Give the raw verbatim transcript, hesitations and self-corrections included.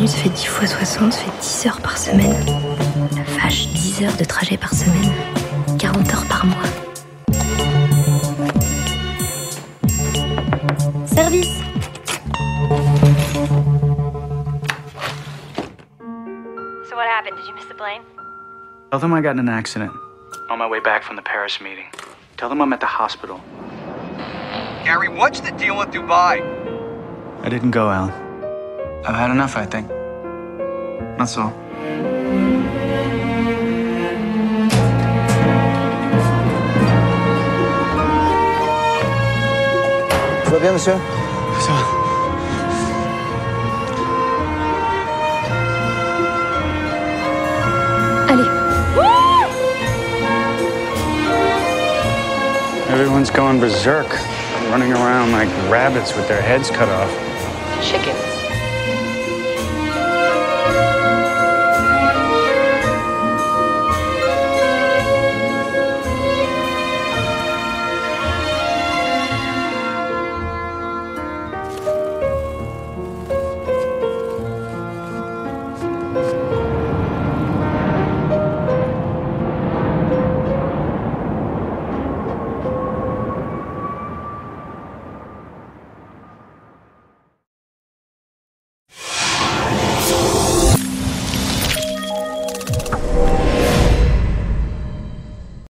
minutes fait dix fois soixante, fait dix heures par semaine. La vache, dix heures de trajet par semaine. quarante heures par mois. Service. So what happened? Did you miss the plane? Tell them I got in an accident on my way back from the Paris meeting. Tell them I'm at the hospital. Gary, what's the deal with Dubai? I didn't go, Alan. I've had enough, I think. That's all. Tout va bien, monsieur? Ça va. Allez. Everyone's going berserk, running around like rabbits with their heads cut off. Chicken.